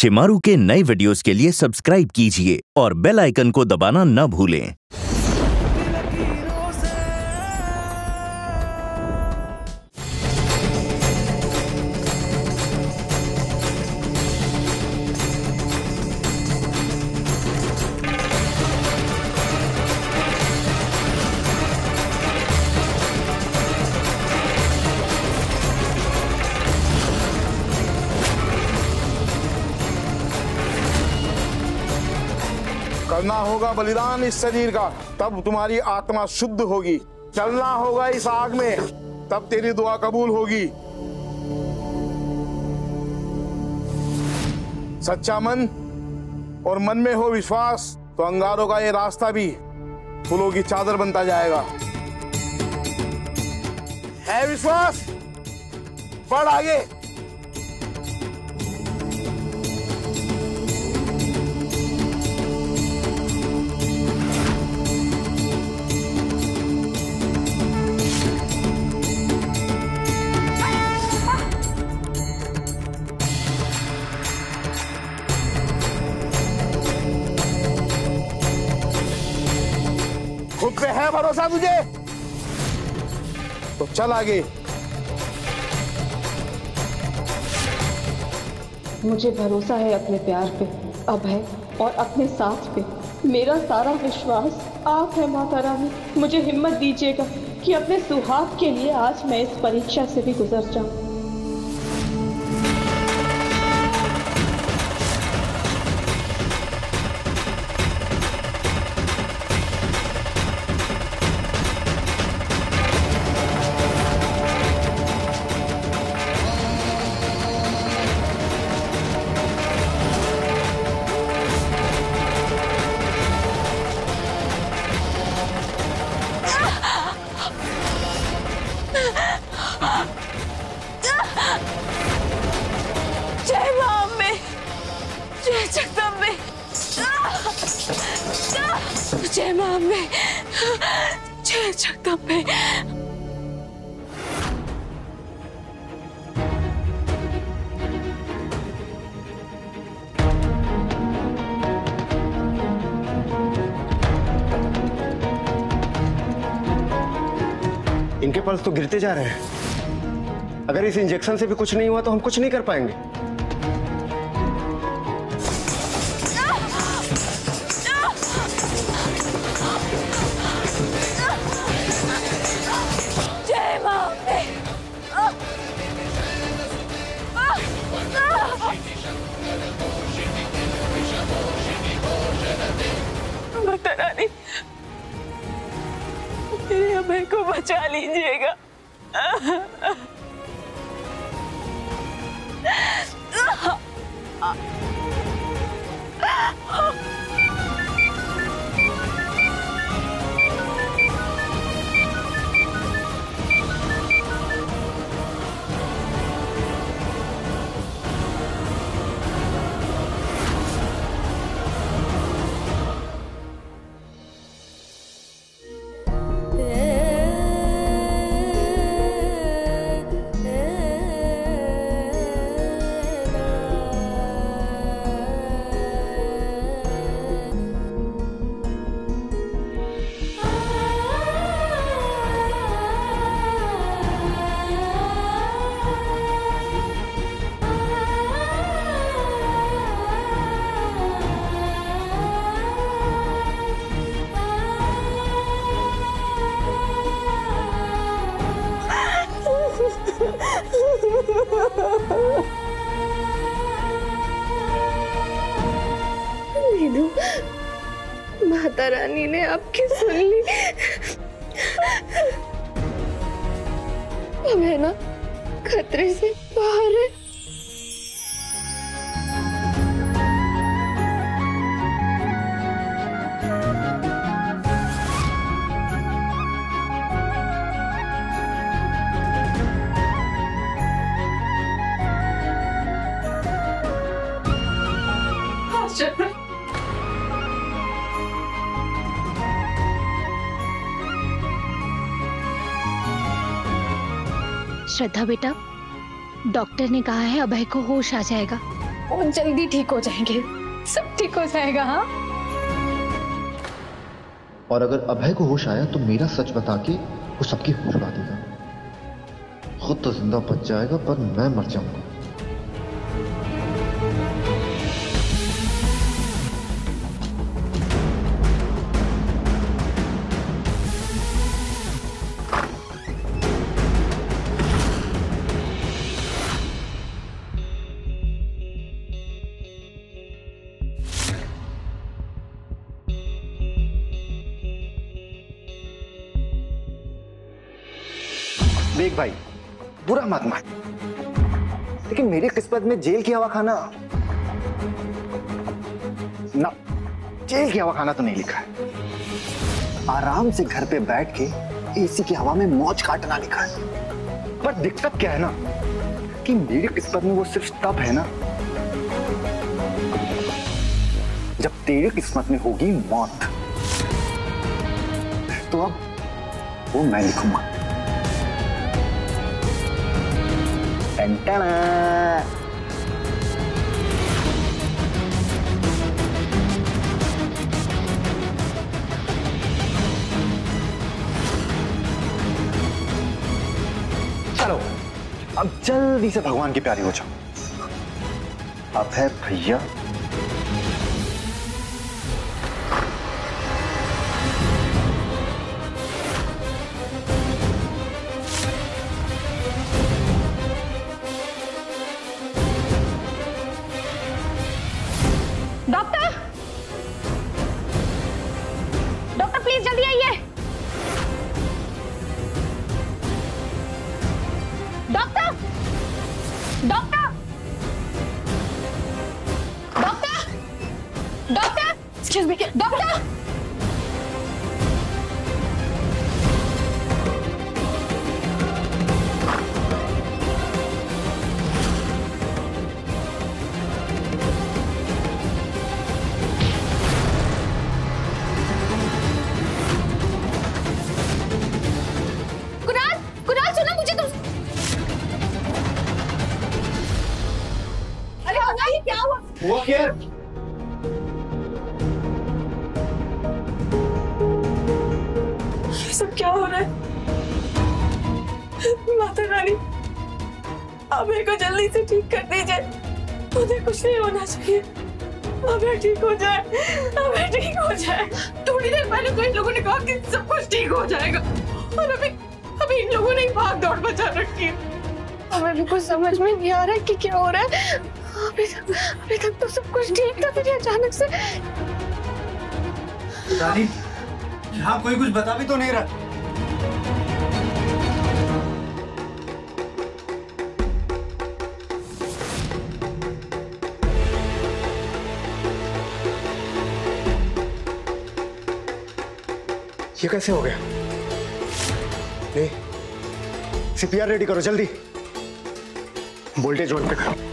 शिमारू के नए वीडियोस के लिए सब्सक्राइब कीजिए और बेल आइकन को दबाना न भूलें। करना होगा बलिदान इस शरीर का, तब तुम्हारी आत्मा शुद्ध होगी। चलना होगा इस आग में, तब तेरी दुआ कबूल होगी। सच्चा मन और मन में हो विश्वास, तो अंगारों का ये रास्ता भी फूलों की चादर बनता जाएगा। है विश्वास, बढ़ आगे। खुद पे है भरोसा तुझे, तो चल आगे। मुझे भरोसा है अपने प्यार पे, अभय और अपने साथ पे। मेरा सारा विश्वास आप है माता रानी। मुझे हिम्मत दीजिएगा कि अपने सुहाग के लिए आज मैं इस परीक्षा से भी गुजर जाऊं। इनके पल्स तो गिरते जा रहे हैं। अगर इस इंजेक्शन से भी कुछ नहीं हुआ तो हम कुछ नहीं कर पाएंगे। जय मां। माता रानी, मेरे अभय को बचा लीजिएगा। माता रानी ने आपकी सुन ली। अब है ना, खतरे से बाहर है। श्रद्धा बेटा, डॉक्टर ने कहा है अभय को होश आ जाएगा। वो जल्दी ठीक हो जाएंगे, सब ठीक हो जाएगा। हाँ, और अगर अभय को होश आया तो मेरा सच बता के वो सबकी होश उड़ा देगा। खुद तो जिंदा बच जाएगा पर मैं मर जाऊंगा। देख भाई, बुरा मत मान, लेकिन मेरी किस्मत में जेल की हवा खाना ना, जेल की हवा खाना तो नहीं लिखा है। आराम से घर पे बैठ के एसी की हवा में मौज काटना लिखा है। पर दिक्कत क्या है ना कि मेरी किस्मत में वो सिर्फ तब है ना जब तेरी किस्मत में होगी मौत। तो अब वो मैं लिखूंगा। चलो अब जल्दी से भगवान की प्यारी हो जाओ। अब है भैया अभय को जल्दी से ठीक कर दीजिए, मुझे कुछ नहीं होना चाहिए। अभय ठीक हो जाए, अभय ठीक हो जाए। थोड़ी देर पहले तो इन लोगों ने कहा कि सब कुछ ठीक हो जाएगा, और अभी इन लोगों ने भाग दौड़ मचा रखी है। हमें भी कुछ समझ में नहीं आ रहा है कि क्या हो रहा है। अभी तक तो सब कुछ ठीक था, फिर अचानक से। यहाँ कोई कुछ बता भी तो नहीं रहा। ये कैसे हो गया? नहीं, सीपीआर रेडी करो जल्दी। वोल्टेज ऑन पे करो।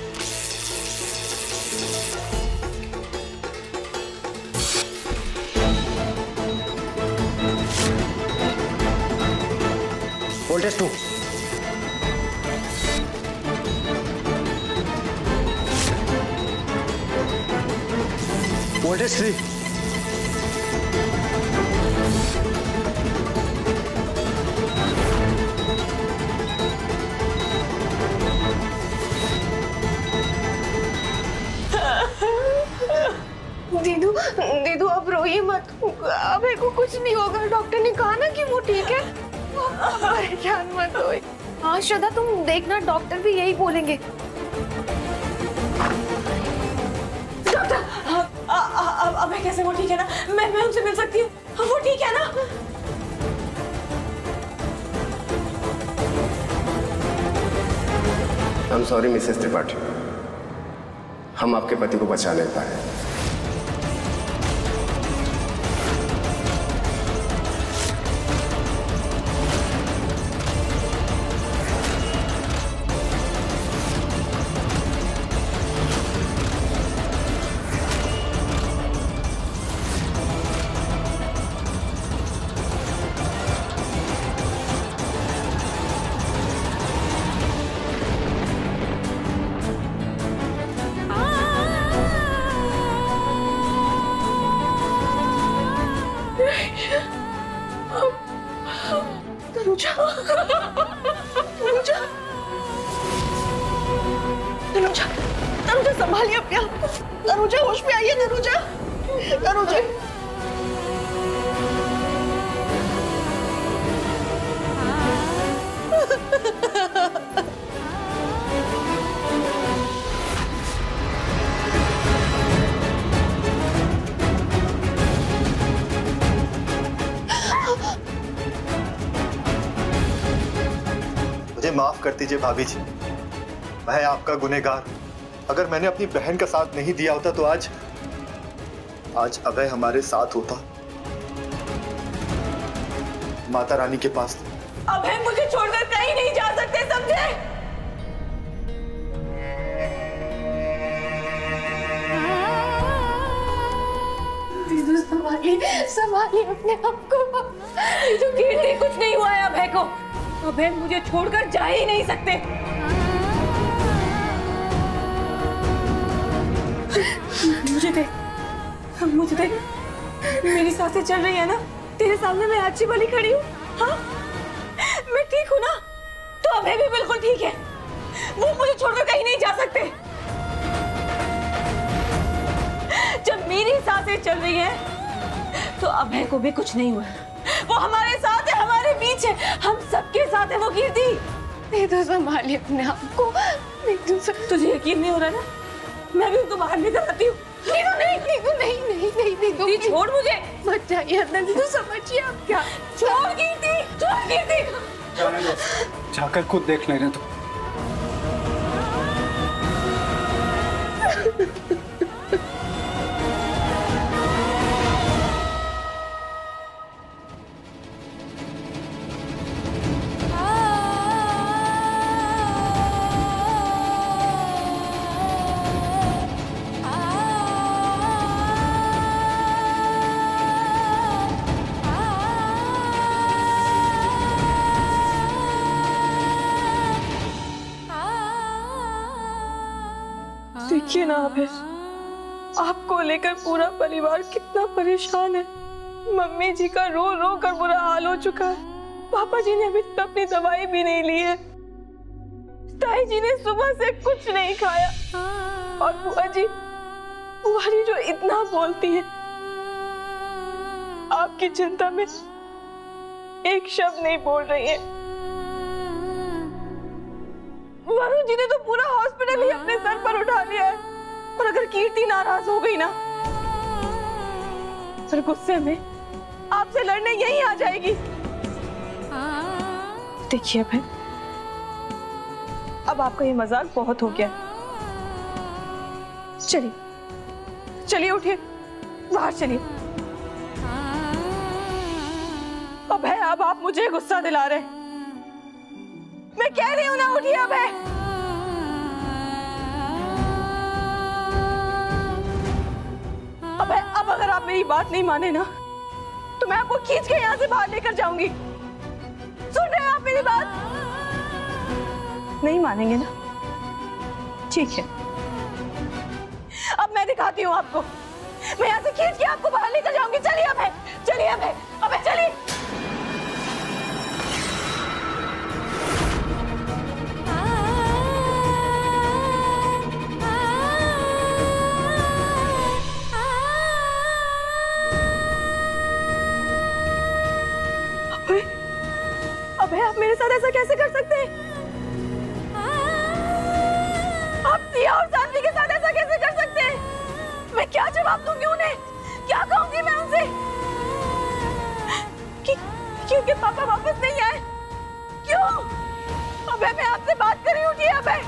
वोल्टेज 2, वोल्टेज 3, दीदू अब रोइए मत, अभय को कुछ नहीं होगा। डॉक्टर ने कहा ना कि वो ठीक है, परेशान मत होइए। हाँ श्रद्धा, तुम देखना, डॉक्टर भी यही बोलेंगे। डॉक्टर, अभय कैसे? वो ठीक है ना? मैं उनसे मिल सकती हूँ? वो ठीक है ना? I'm sorry मिसेस त्रिपाठी, हम आपके पति को बचा नहीं पाए। तनुजा, तनुजा, तनुजा, तनुजा संभालिए अपने आप को। तनुजा होश में आइए, तनुजा, तनुजा। मुझे माफ कर दीजिए भाभी जी, मैं आपका गुनहगार। अगर मैंने अपनी बहन का साथ नहीं दिया होता तो आज अभय हमारे साथ होता, माता रानी के पास। अभय मुझे छोड़कर कहीं नहीं जा सकते, समझे? दीदू संभालिए अपने आप को। दीदू कीर्ति, कुछ नहीं हुआ है अभय को। अभय मुझे छोड़कर जा ही नहीं सकते। मुझे देख, मेरी सांसें चल रही है ना? तेरे सामने मैं अच्छी वाली खड़ी हूँ। हाँ, मैं ठीक हूँ ना? तो अभय भी बिल्कुल ठीक है। वो मुझे छोड़कर कहीं नहीं जा सकते। जब मेरी सांसें चल रही है तो अभय को भी कुछ नहीं हुआ। वो हमारे साथ है, हमारे बीच है, हम सबके साथ है वो कीर्ति। दीदू संभालिए अपने आप को। तुझे यकीन नहीं हो रहा ना? मैं भी उनको बाहर लेकर आती हूँ। नहीं दीदू, छोड़ मुझे, मत जाइए अंदर। दीदू समझिए आप क्या। छोड़ कीर्ति, छोड़ कीर्ति। जाने दो, जाकर खुद देख लेने दो। देखिए ना अभय, आपको लेकर पूरा परिवार कितना परेशान है। मम्मी जी का रो रो कर बुरा हाल हो चुका है। पापा जी ने अभी तक अपनी दवाई भी नहीं ली है। ताई जी ने सुबह से कुछ नहीं खाया। और बुआ जी जो इतना बोलती है, आपकी चिंता में एक शब्द नहीं बोल रही है। वरुण जी ने तो पूरा हॉस्पिटल ही अपने सर पर उठा लिया है। और अगर कीर्ति नाराज हो गई ना, फिर गुस्से में आपसे लड़ने यहीं आ जाएगी। देखिए अभय, अब आपका ये मजाक बहुत हो गया। चलिए उठिए, बाहर चलिए। अभय, अब आप मुझे गुस्सा दिला रहे हैं। मैं कह रही हूं ना, उठिए अभय। अभय, अब अगर आप मेरी बात नहीं माने ना, तो मैं आपको खींच के यहाँ से बाहर लेकर जाऊंगी। सुन रहे हैं आप मेरी बात? नहीं मानेंगे ना? ठीक है, अब मैं दिखाती हूँ आपको। मैं यहाँ से खींच के आपको बाहर लेकर जाऊंगी। चलिए अभय, चलिए अभय, अभय चलिए। अभय, आप मेरे साथ ऐसा कैसे कर सकते हैं? आप सिया और सानवी के साथ ऐसा कैसे कर सकते हैं? मैं क्या जवाब दूंगी उन्हें? क्या कहूंगी मैं उनसे? कि उनके पापा वापस नहीं आए? क्यों? अभय, मैं आपसे बात कर रही हूँ। उठिए अभय,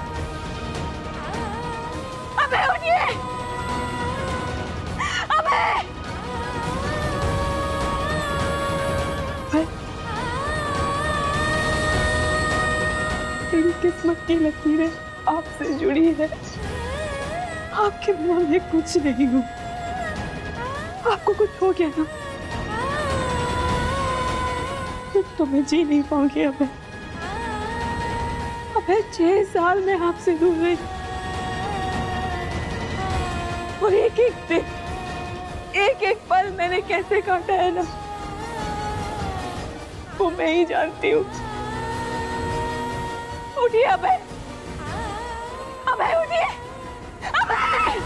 अभय उठिए, अभय। तेरी किस्मत की लकीरें आपसे जुड़ी है। आपके बिना मैं कुछ नहीं हूँ। आपको कुछ हो गया ना, तो मैं जी नहीं पाऊंगी अभय। अभय, 6 साल में आपसे दूर रही, और एक एक दिन, एक एक पल मैंने कैसे काटा है ना। वो मैं ही जानती हूँ। उठिए अभय, अभय उठिए, अभय।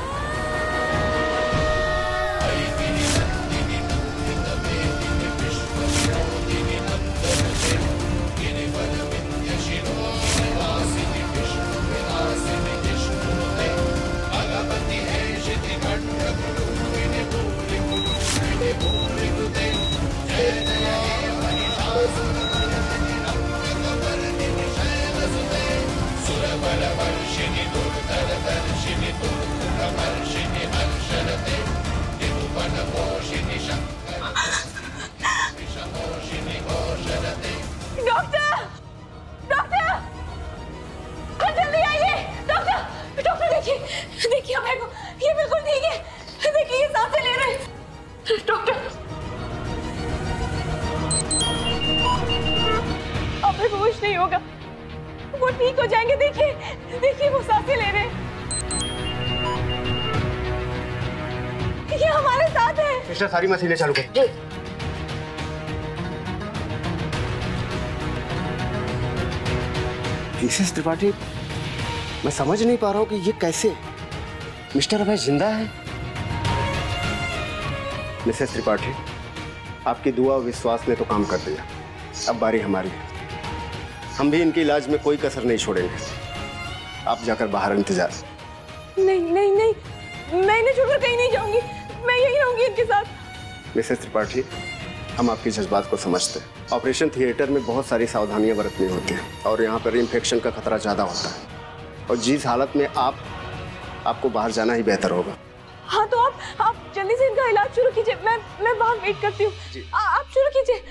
देखिए अभय को, ये बिल्कुल ठीक है। देखिए ये सांसें ले रहे हैं। डॉक्टर, अभय को कुछ नहीं होगा, वो ठीक हो जाएंगे। देखिए देखिए वो सांसें ले रहे हैं। ये हमारे साथ है। सिस्टर सारी मशीनें चालू कर। मिसेस त्रिपाठी, मैं समझ नहीं पा रहा हूँ कि ये कैसे मिस्टर अभय जिंदा है। मिसेस त्रिपाठी, आपकी दुआ और विश्वास ने तो काम कर दिया, अब बारी हमारी है। हम भी इनके इलाज में कोई कसर नहीं छोड़ेंगे। आप जाकर बाहर इंतजार। नहीं नहीं नहीं, मैं इन्हें छोड़कर कहीं नहीं जाऊंगी, मैं यही रहूंगी इनके साथ। मिसेस त्रिपाठी, हम आपके जज्बात को समझते हैं। ऑपरेशन थिएटर में बहुत सारी सावधानियां बरतनी होती हैं और यहाँ पर इन्फेक्शन का खतरा ज़्यादा होता है, और जिस हालत में आपको बाहर जाना ही बेहतर होगा। हाँ तो आप जल्दी से इनका इलाज शुरू कीजिए, मैं बाहर वेट करती हूँ। आप शुरू कीजिए।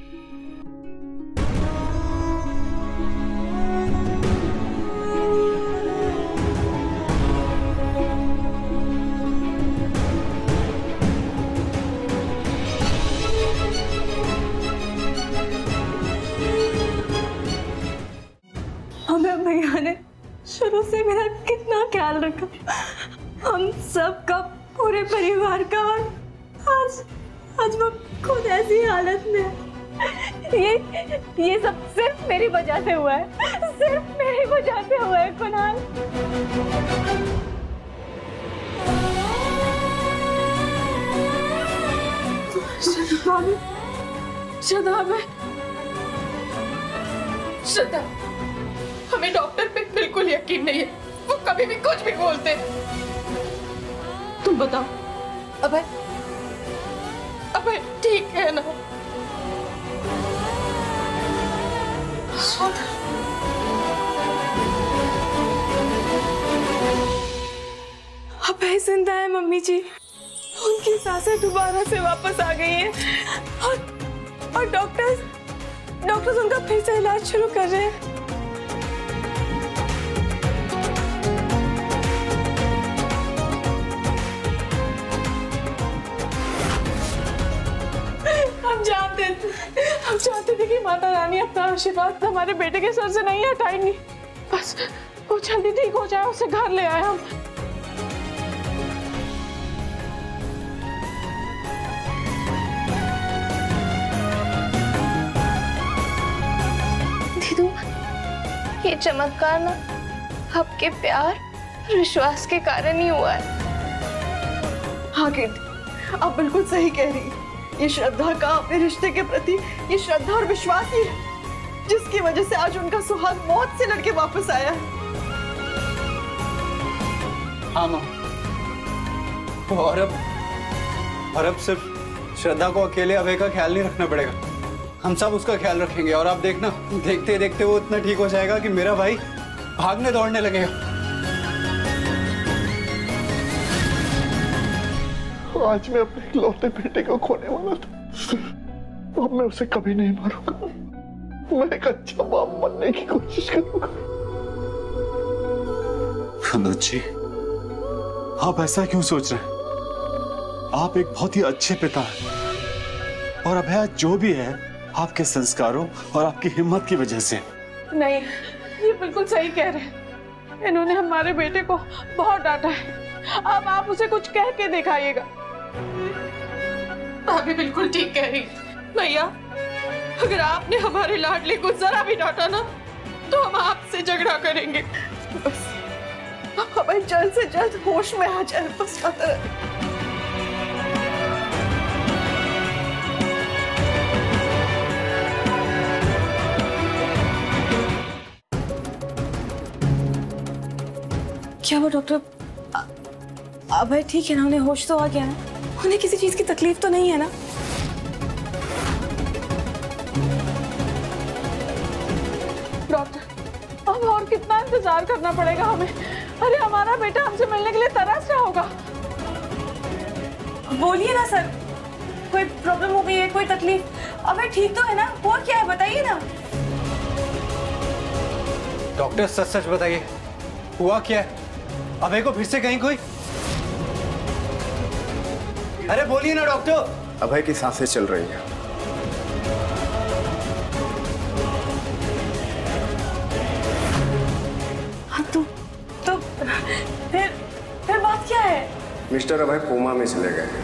हमें भैया ने शुरू से मेरा कितना ख्याल रखा, हम सबका, पूरे परिवार का, और आज वो खुद ऐसी हालत में है। ये सब सिर्फ मेरी वजह से हुआ है, सिर्फ मेरी वजह से हुआ है कुणाल। श्रद्धा, हमें डॉक्टर पे बिल्कुल यकीन नहीं है, वो कभी भी कुछ भी बोलते हैं। तुम बताओ अभय ठीक है ना? अभय जिंदा है मम्मी जी, उनकी सांसें दोबारा से वापस आ गई हैं और डॉक्टर्स उनका फिर से इलाज शुरू कर रहे हैं। हम जानते थे कि माता रानी अपना आशीर्वाद हमारे बेटे के सर से नहीं हटाएंगी। बस वो जल्दी ठीक हो जाए, उसे घर ले आए हम। दीदू, ये चमत्कार ना आपके प्यार और विश्वास के कारण ही हुआ है। हाँ कीर्ति, आप बिल्कुल सही कह रही हैं। ये श्रद्धा का अपने रिश्ते के प्रति ये श्रद्धा और विश्वास ही है जिसकी वजह से आज उनका सुहाग मौत से लड़के वापस आया है। हाँ माँ, और अब सिर्फ श्रद्धा को अकेले अभय का ख्याल नहीं रखना पड़ेगा, हम सब उसका ख्याल रखेंगे। और आप देखना, देखते देखते वो इतना ठीक हो जाएगा कि मेरा भाई भागने दौड़ने लगेगा। आज मैं अपने इकलौते बेटे को खोने वाला था, अब मैं उसे कभी नहीं मारूंगा। मैं एक अच्छा बाप बनने की कोशिश करूंगा। अनुज जी, आप ऐसा क्यों सोच रहे हैं? आप एक बहुत ही अच्छे पिता हैं और अभय जो भी है आपके संस्कारों और आपकी हिम्मत की वजह से। नहीं, ये बिल्कुल सही कह रहे हैं। इन्होंने हमारे बेटे को बहुत डांटा है, अब आप उसे कुछ कह के दिखाइएगा। भाभी बिल्कुल ठीक कह रही। भैया, अगर आपने हमारे लाडले को जरा भी डांटा ना तो हम आपसे झगड़ा करेंगे। बस अभय जल्द से जल्द होश में आ जाए, बस आता रहे। क्या वो डॉक्टर अभय ठीक है ना? उन्हें होश तो आ गया ना? उन्हें किसी चीज की तकलीफ तो नहीं है ना? डॉक्टर अब और कितना इंतजार करना पड़ेगा हमें? अरे हमारा बेटा हमसे मिलने के लिए तरस रहा होगा। बोलिए ना सर, कोई प्रॉब्लम हो गई है, कोई तकलीफ? अभय ठीक तो है ना? हुआ क्या है बताइए ना। डॉक्टर सच सच बताइए, हुआ क्या है? अभय को फिर से कहीं कोई? अरे बोलिए ना डॉक्टर। अभय की सांसें चल रही हैं। हाँ तो फिर बात क्या है? मिस्टर अभय कोमा में चले गए।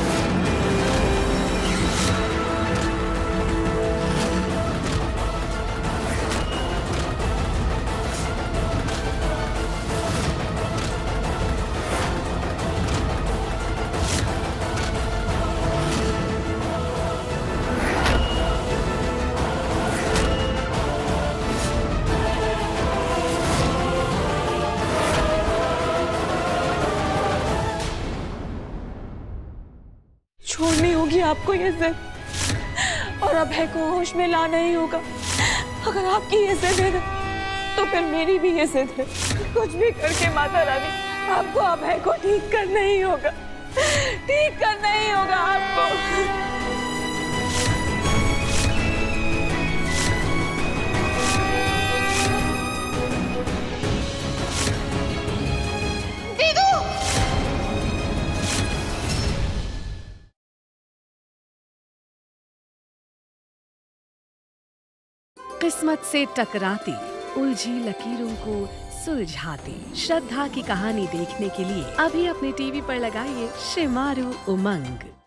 छोड़नी होगी आपको ये जिद और अभय को होश में लाना ही होगा। अगर आपकी ये जिद है तो फिर मेरी भी ये जिद है। कुछ भी करके माता रानी आपको अभय को ठीक करना ही होगा, ठीक करना ही होगा आपको। किस्मत से टकराती उलझी लकीरों को सुलझाती श्रद्धा की कहानी देखने के लिए अभी अपने टीवी पर लगाइए शिमारू उमंग।